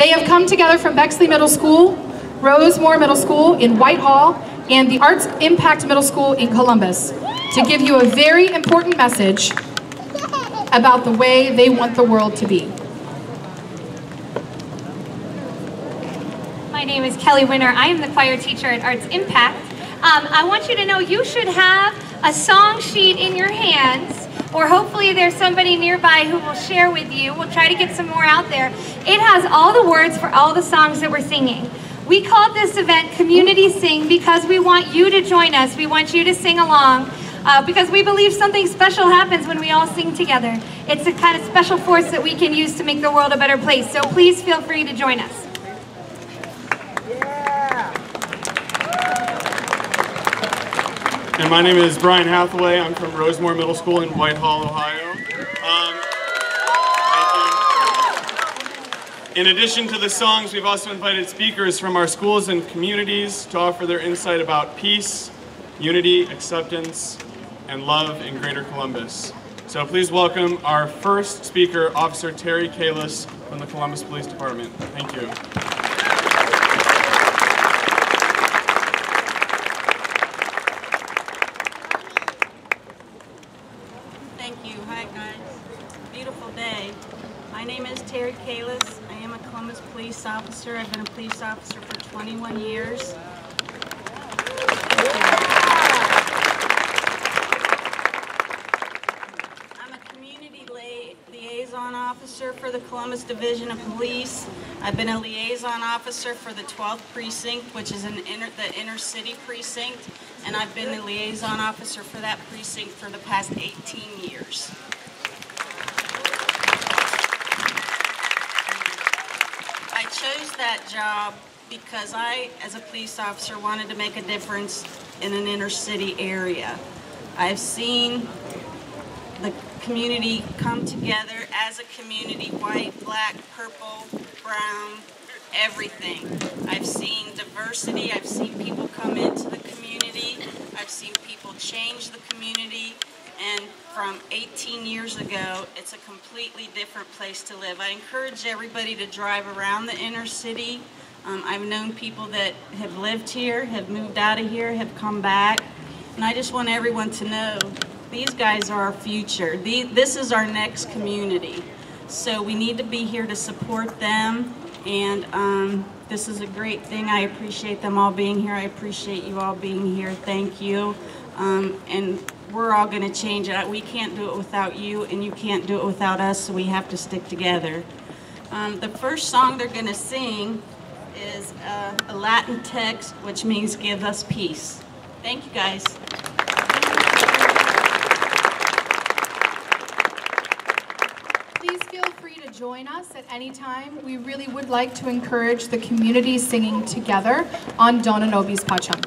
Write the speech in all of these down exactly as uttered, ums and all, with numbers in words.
They have come together from Bexley Middle School, Rosemore Middle School in Whitehall, and the Arts Impact Middle School in Columbus to give you a very important message about the way they want the world to be. My name is Kelly Winter. I am the choir teacher at Arts Impact. Um, I want you to know you should have a song sheet in your hands, or hopefully there's somebody nearby who will share with you. We'll try to get some more out there. It has all the words for all the songs that we're singing. We called this event Community Sing because we want you to join us. We want you to sing along uh, because we believe something special happens when we all sing together. It's a kind of special force that we can use to make the world a better place. So please feel free to join us. And my name is Brian Hathaway. I'm from Rosemore Middle School in Whitehall, Ohio. Um, in addition to the songs, we've also invited speakers from our schools and communities to offer their insight about peace, unity, acceptance, and love in Greater Columbus. So please welcome our first speaker, Officer Terry Kalis from the Columbus Police Department. Thank you. My name is Terry Kalis. I am a Columbus police officer. I've been a police officer for twenty-one years. I'm a community liaison officer for the Columbus Division of Police. I've been a liaison officer for the twelfth precinct, which is an inner, the inner city precinct, and I've been the liaison officer for that precinct for the past eighteen years. I chose that job because I, as a police officer, wanted to make a difference in an inner city area. I've seen the community come together as a community, white, black, purple, brown, everything. I've seen diversity, I've seen people come into the community, I've seen people change the community, and from eighteen years ago, it's a completely different place to live. I encourage everybody to drive around the inner city. Um, I've known people that have lived here, have moved out of here, have come back, and I just want everyone to know these guys are our future. The, this is our next community. So we need to be here to support them, and um, this is a great thing. I appreciate them all being here. I appreciate you all being here. Thank you. Um, and we're all going to change it. We can't do it without you, and you can't do it without us, so we have to stick together. Um, the first song they're going to sing is uh, a Latin text, which means give us peace. Thank you, guys. Please feel free to join us at any time. We really would like to encourage the community singing together on Dona, Nobis, Pacem.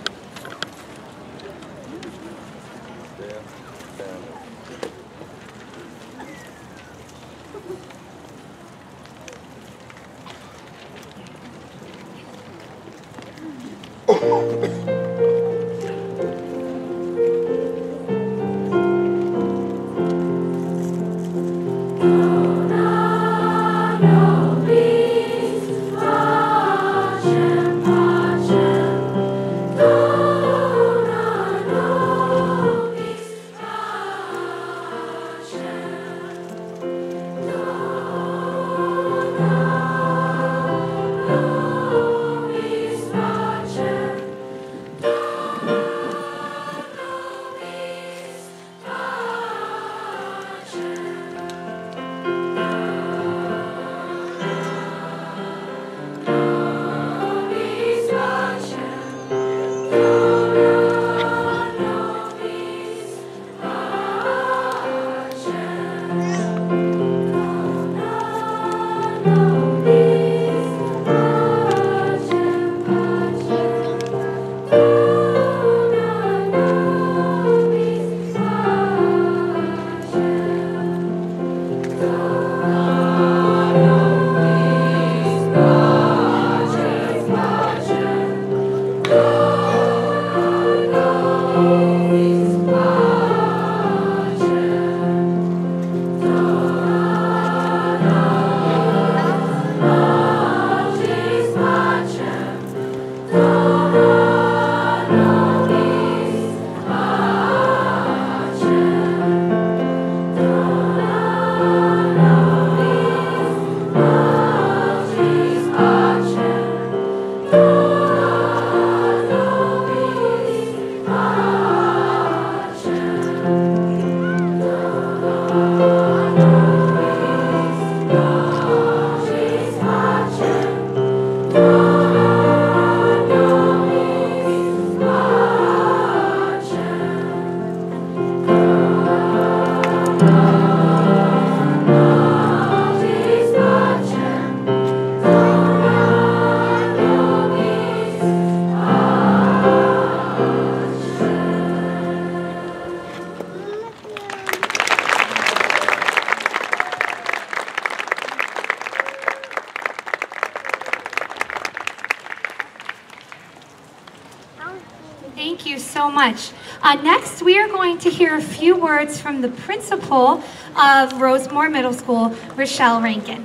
Thank you so much. Uh, next, we are going to hear a few words from the principal of Rosemore Middle School, Rochelle Rankin.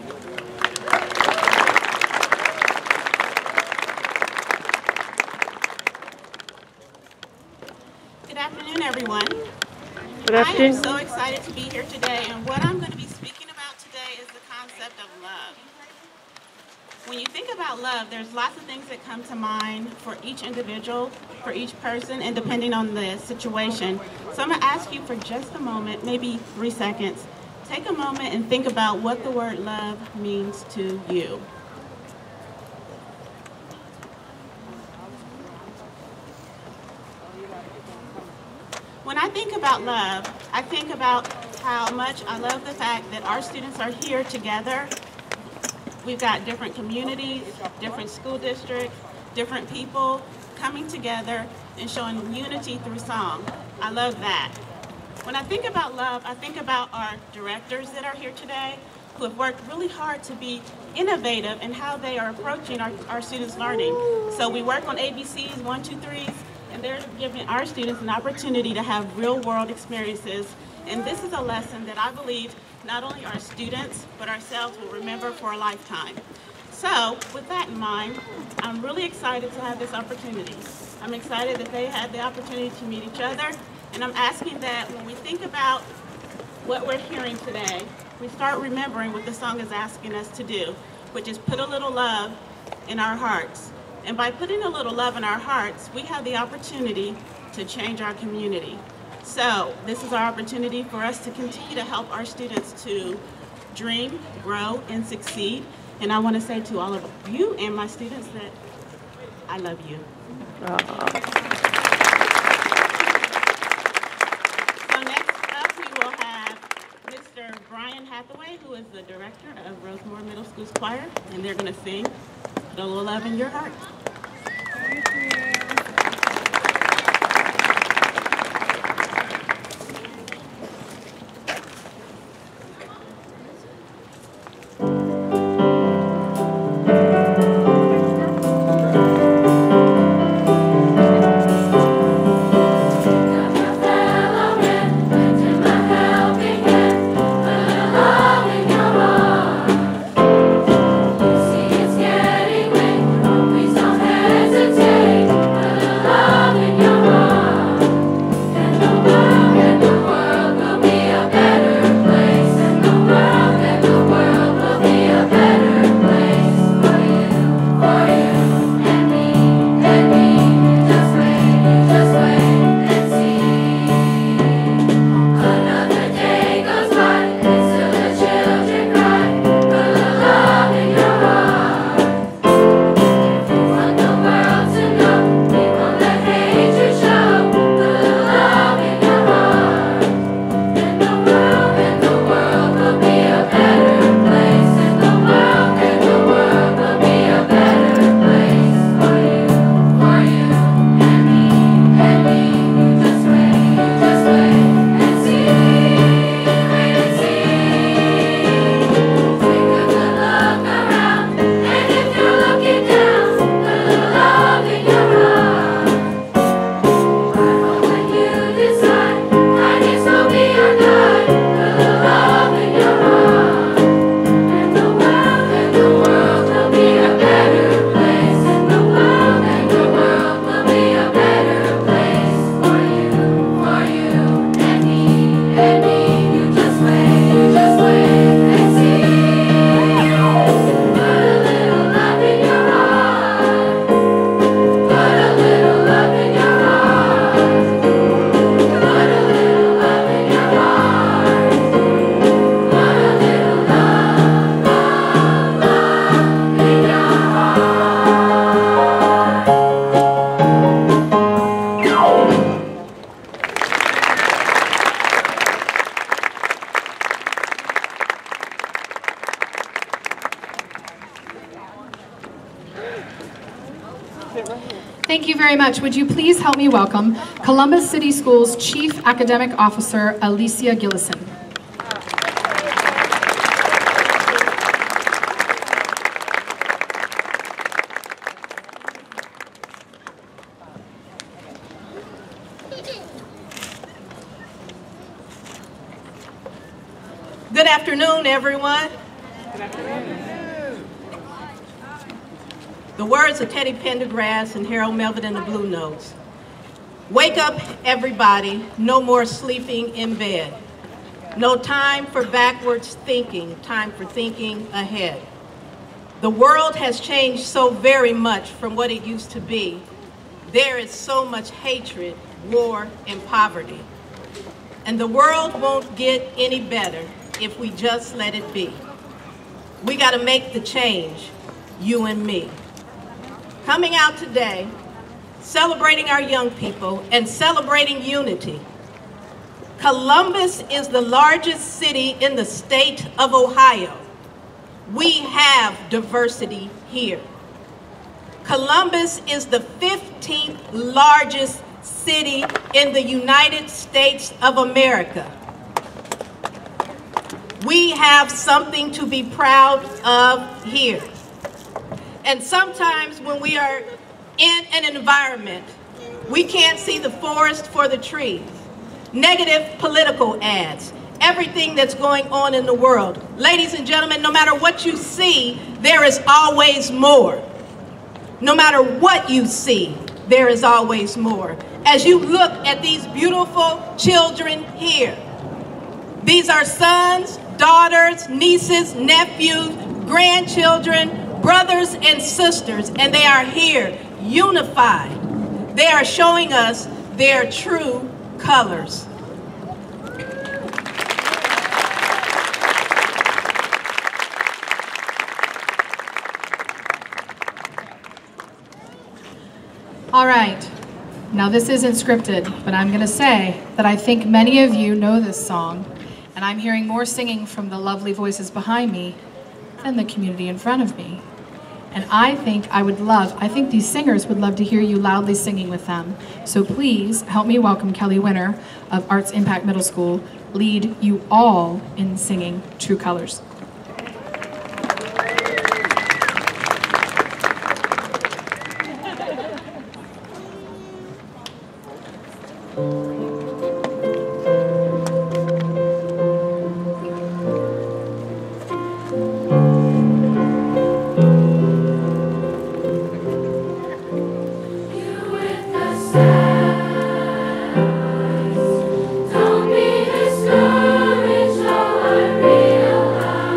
Good afternoon, everyone. Good afternoon. I am so excited to be here today, and what I'm going to be speaking about today is the concept of love. When you think about love, there's lots of things that come to mind for each individual, for each person, and depending on the situation. So I'm going to ask you for just a moment, maybe three seconds. Take a moment and think about what the word love means to you. When I think about love, I think about how much I love the fact that our students are here together. We've got different communities, different school districts, different people coming together and showing unity through song. I love that. When I think about love, I think about our directors that are here today who have worked really hard to be innovative in how they are approaching our, our students' learning. So we work on A B Cs, one, two, threes, and they're giving our students an opportunity to have real-world experiences. And this is a lesson that I believe not only our students, but ourselves will remember for a lifetime. So, with that in mind, I'm really excited to have this opportunity. I'm excited that they had the opportunity to meet each other, and I'm asking that when we think about what we're hearing today, we start remembering what the song is asking us to do, which is put a little love in our hearts. And by putting a little love in our hearts, we have the opportunity to change our community. So this is our opportunity for us to continue to help our students to dream, grow, and succeed. And I want to say to all of you and my students that I love you. Aww. So next up we will have Mister Brian Hathaway, who is the director of Rosemore Middle School's choir, and they're going to sing Put a Little Love in Your Heart. Thank you. Thank you very much. Would you please help me welcome Columbus City Schools Chief Academic Officer, Alicia Gillison. afternoon, everyone. Good afternoon. The words of Teddy Pendergrass and Harold Melvin and the Blue Notes. Wake up, everybody. No more sleeping in bed. No time for backwards thinking, time for thinking ahead. The world has changed so very much from what it used to be. There is so much hatred, war, and poverty. And the world won't get any better if we just let it be. We got to make the change, you and me. Coming out today, celebrating our young people and celebrating unity. Columbus is the largest city in the state of Ohio. We have diversity here. Columbus is the fifteenth largest city in the United States of America. We have something to be proud of here. And sometimes when we are in an environment, we can't see the forest for the trees. Negative political ads, everything that's going on in the world. Ladies and gentlemen, no matter what you see, there is always more. No matter what you see, there is always more. As you look at these beautiful children here, these are sons, daughters, nieces, nephews, grandchildren, brothers and sisters, and they are here, unified. They are showing us their true colors. All right, now this isn't scripted, but I'm gonna say that I think many of you know this song, and I'm hearing more singing from the lovely voices behind me than the community in front of me. And I think I would love, I think these singers would love to hear you loudly singing with them. So please help me welcome Kelly Winter of Arts Impact Middle School, lead you all in singing True Colors. Don't be discouraged, oh I realize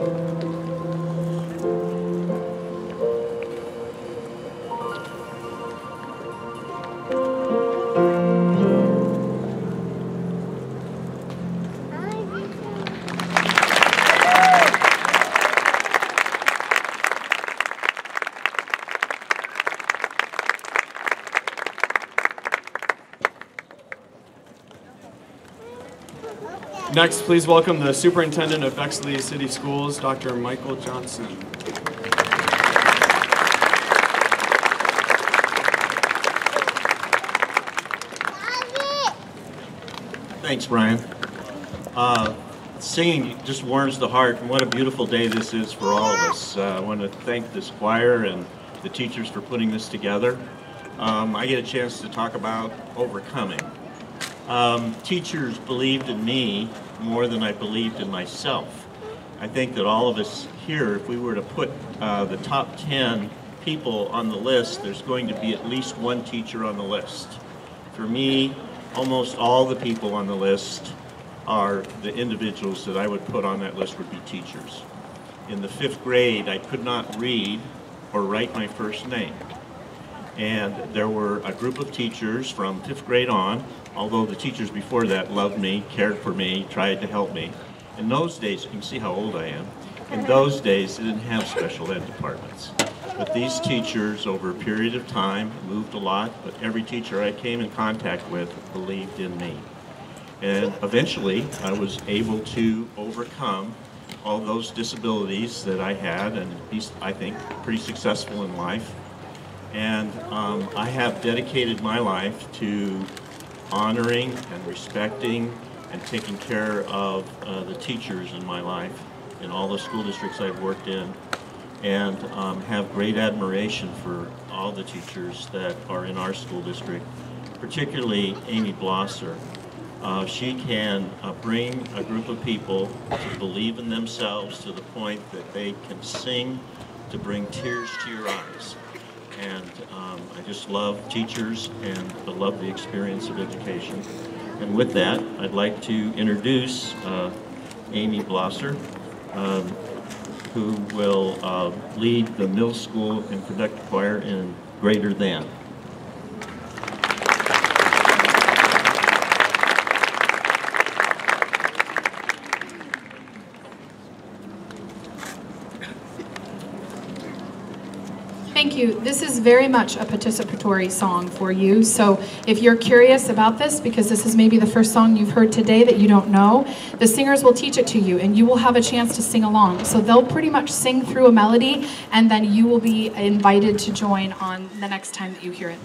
Next, please welcome the Superintendent of Bexley City Schools, Doctor Michael Johnson. Thanks, Brian. Uh, singing just warms the heart, and what a beautiful day this is for all of us. Uh, I want to thank this choir and the teachers for putting this together. Um, I get a chance to talk about overcoming. Um, teachers believed in me more than I believed in myself. I think that all of us here, if we were to put uh, the top ten people on the list, there's going to be at least one teacher on the list. For me, almost all the people on the list are the individuals that I would put on that list would be teachers. In the fifth grade, I could not read or write my first name. And there were a group of teachers from fifth grade on, although the teachers before that loved me, cared for me, tried to help me. In those days, you can see how old I am, in those days they didn't have special ed departments. But these teachers, over a period of time, moved a lot, but every teacher I came in contact with believed in me. And eventually, I was able to overcome all those disabilities that I had and be, I think, pretty successful in life. And um, I have dedicated my life to honoring and respecting and taking care of uh, the teachers in my life in all the school districts I've worked in, and um, have great admiration for all the teachers that are in our school district, particularly Amy Blosser. Uh, she can uh, bring a group of people to believe in themselves to the point that they can sing to bring tears to your eyes. And um, I just love teachers and I love the experience of education. And with that, I'd like to introduce uh, Amy Blosser, um, who will uh, lead the middle school and conduct choir in Greater Than. Thank you. This is very much a participatory song for you. So if you're curious about this, because this is maybe the first song you've heard today that you don't know, the singers will teach it to you and you will have a chance to sing along. So they'll pretty much sing through a melody and then you will be invited to join on the next time that you hear it.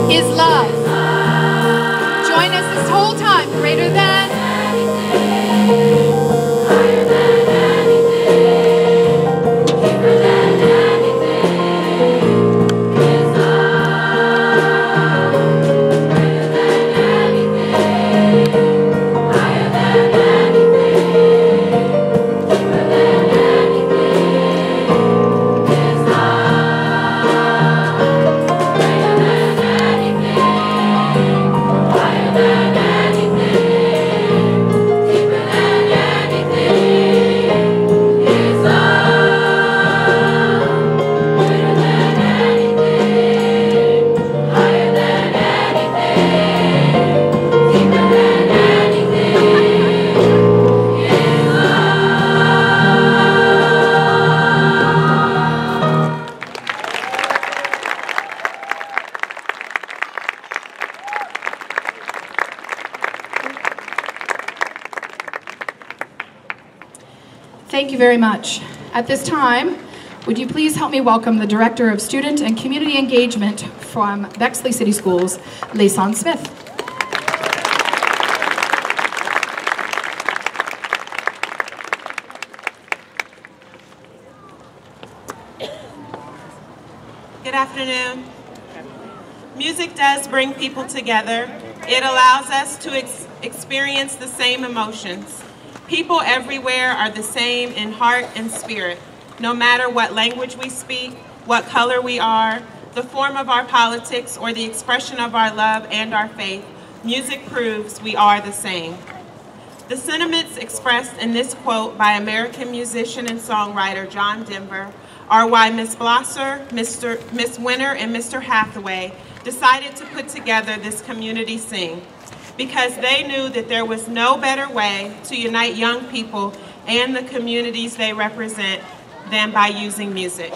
is love. Join us this whole time. Greater than. Higher than anything. Deeper than anything. Is love. Greater than anything. Higher than anything. Deeper than anything. Is love. Greater than anything. Higher than anything. Deeper than anything. Is love. Greater than anything. Higher than anything. Deeper than anything. Is Thank you very much. At this time, would you please help me welcome the Director of Student and Community Engagement from Bexley City Schools, Layson Smith. Good afternoon. Music does bring people together. It allows us to ex experience the same emotions. People everywhere are the same in heart and spirit. No matter what language we speak, what color we are, the form of our politics, or the expression of our love and our faith, music proves we are the same. The sentiments expressed in this quote by American musician and songwriter John Denver are why Miz Blosser, Mister Miss Winter, and Mister Hathaway decided to put together this community sing, because they knew that there was no better way to unite young people and the communities they represent than by using music.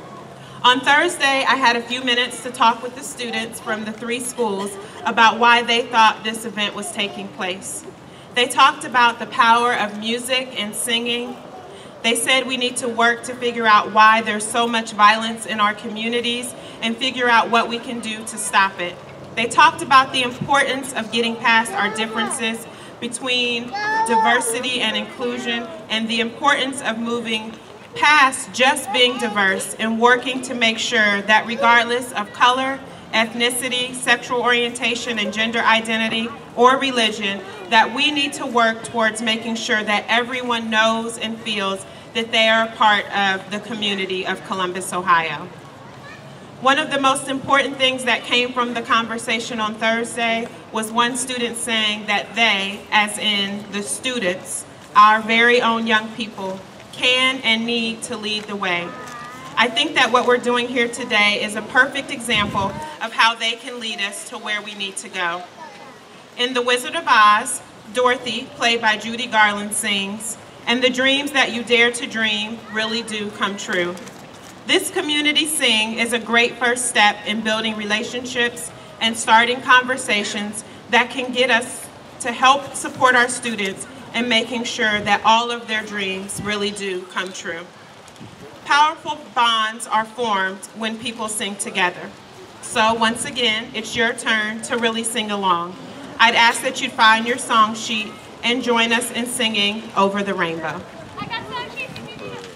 On Thursday, I had a few minutes to talk with the students from the three schools about why they thought this event was taking place. They talked about the power of music and singing. They said we need to work to figure out why there's so much violence in our communities and figure out what we can do to stop it. They talked about the importance of getting past our differences between diversity and inclusion, and the importance of moving past just being diverse and working to make sure that regardless of color, ethnicity, sexual orientation, and gender identity, or religion, that we need to work towards making sure that everyone knows and feels that they are a part of the community of Columbus, Ohio. One of the most important things that came from the conversation on Thursday was one student saying that they, as in the students, our very own young people, can and need to lead the way. I think that what we're doing here today is a perfect example of how they can lead us to where we need to go. In The Wizard of Oz, Dorothy, played by Judy Garland, sings, "And the dreams that you dare to dream really do come true." This community sing is a great first step in building relationships and starting conversations that can get us to help support our students and making sure that all of their dreams really do come true. Powerful bonds are formed when people sing together. So once again, it's your turn to really sing along. I'd ask that you find your song sheet and join us in singing Over the Rainbow. I got song sheets if you need them.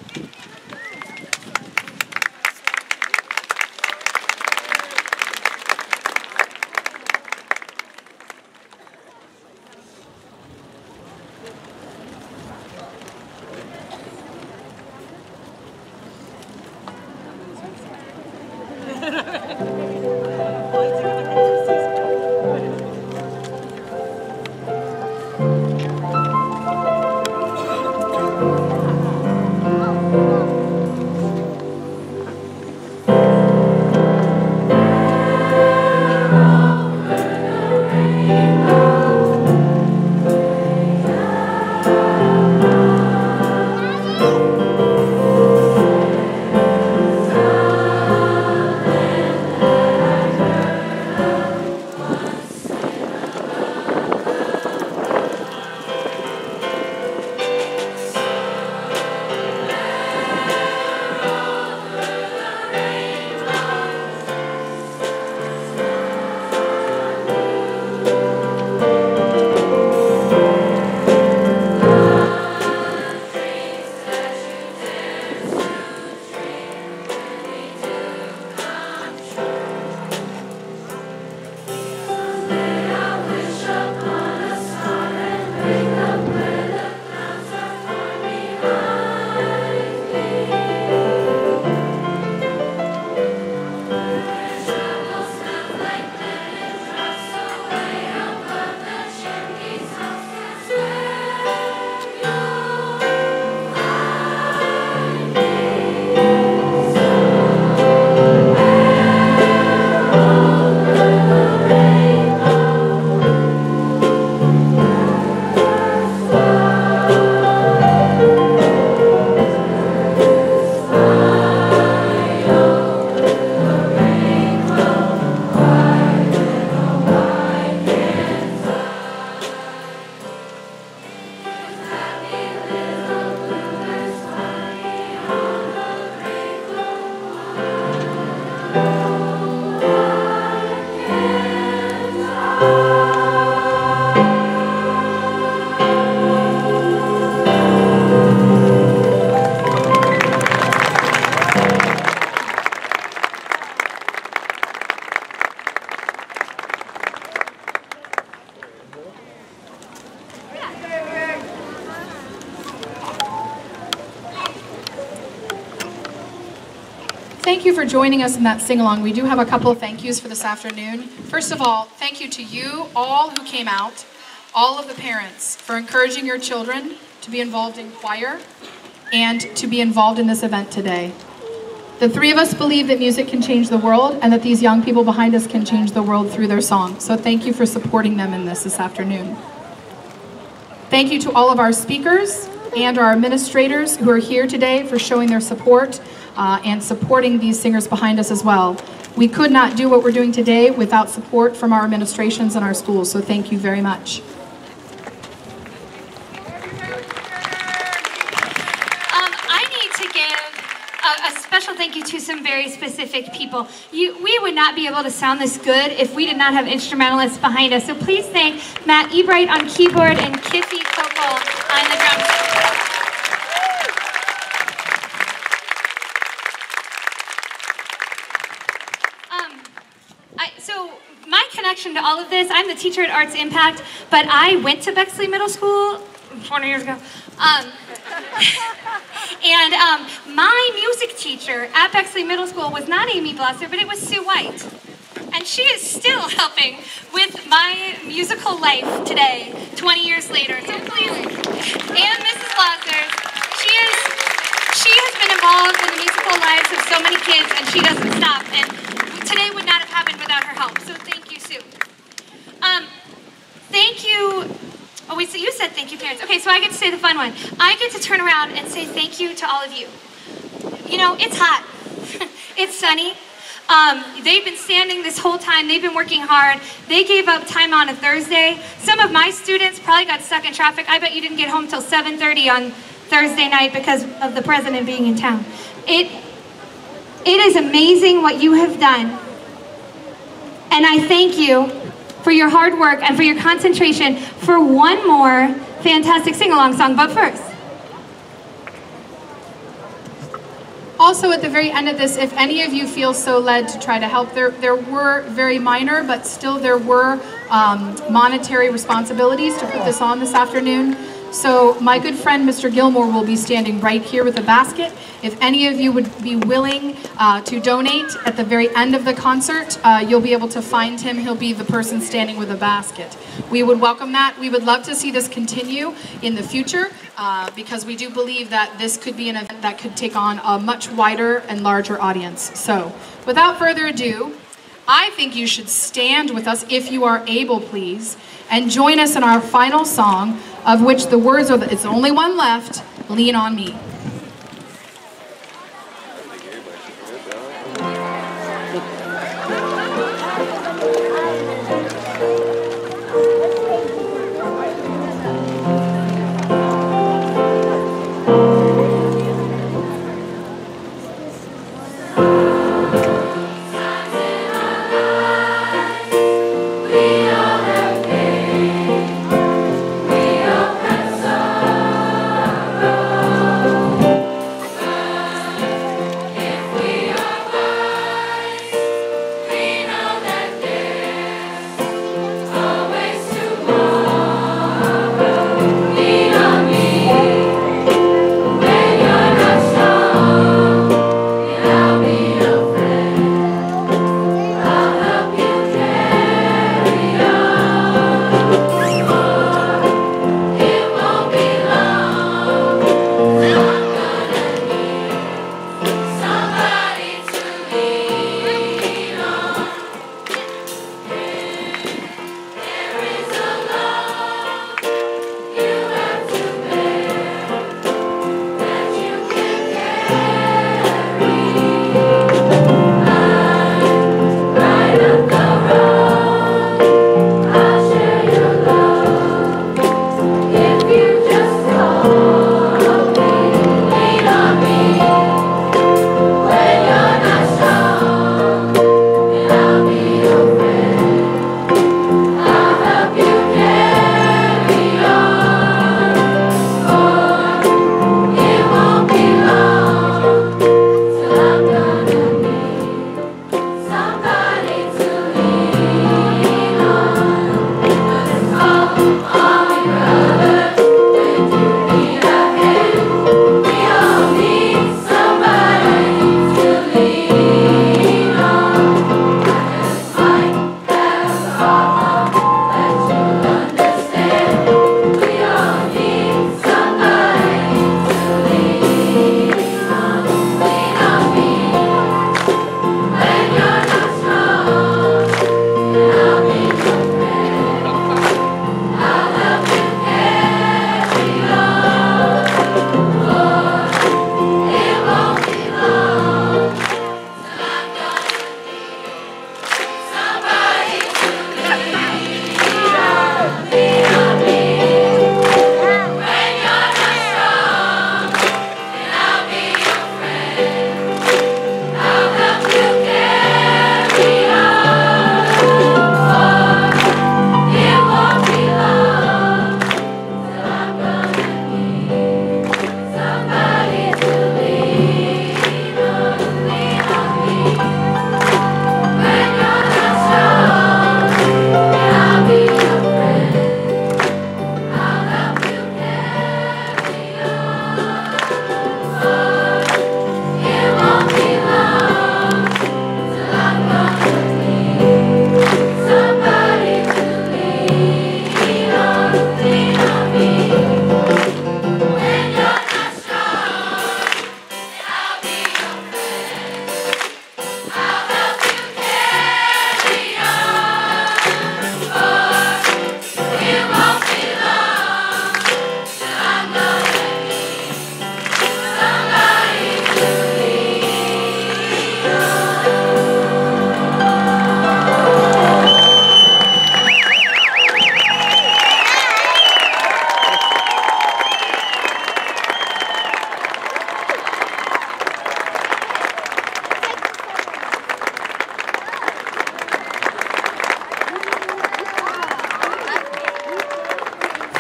thank you for joining us in that sing-along. We do have a couple of thank yous for this afternoon. First of all, thank you to you, all who came out, all of the parents, for encouraging your children to be involved in choir and to be involved in this event today. The three of us believe that music can change the world and that these young people behind us can change the world through their song. So thank you for supporting them in this this afternoon. Thank you to all of our speakers and our administrators who are here today for showing their support uh, and supporting these singers behind us as well. We could not do what we're doing today without support from our administrations and our schools, so thank you very much. A special thank you to some very specific people. You, we would not be able to sound this good if we did not have instrumentalists behind us. So please thank Matt Ebright on keyboard and Kiffy Kokol on the drums. Um, I, so my connection to all of this, I'm the teacher at Arts Impact, but I went to Bexley Middle School twenty years ago. Um, and um, my music teacher at Bexley Middle School was not Amy Blosser, but it was Sue White. And she is still helping with my musical life today, twenty years later. So please, and Missus Blosser, she is, she has been involved in the musical lives of so many kids, and she doesn't stop. And today would not have happened without her help. So thank you, Sue. Um, thank you. Oh wait, so you said thank you, parents. Okay, so I get to say the fun one. I get to turn around and say thank you to all of you. You know, it's hot. It's sunny. Um, they've been standing this whole time. They've been working hard. They gave up time on a Thursday. Some of my students probably got stuck in traffic. I bet you didn't get home till seven thirty on Thursday night because of the president being in town. It, it is amazing what you have done. And I thank you for your hard work and for your concentration for one more fantastic sing-along song. But first, also at the very end of this, if any of you feel so led to try to help, there, there were very minor, but still there were um, monetary responsibilities to put this on this afternoon. So my good friend, Mister Gilmore, will be standing right here with a basket. If any of you would be willing uh, to donate at the very end of the concert, uh, you'll be able to find him. He'll be the person standing with a basket. We would welcome that. We would love to see this continue in the future uh, because we do believe that this could be an event that could take on a much wider and larger audience. So without further ado, I think you should stand with us if you are able, please, and join us in our final song, of which the words are, it's only one left, Lean on Me. We know that there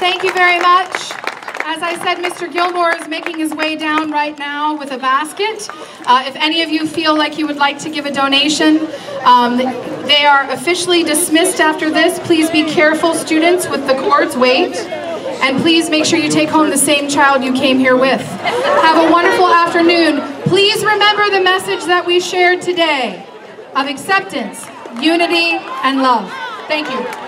Thank you very much. As I said, Mister Gilmore is making his way down right now with a basket. Uh, if any of you feel like you would like to give a donation, um, they are officially dismissed after this. Please be careful, students, with the cords. Wait. And please make sure you take home the same child you came here with. Have a wonderful afternoon. Please remember the message that we shared today of acceptance, unity, and love. Thank you.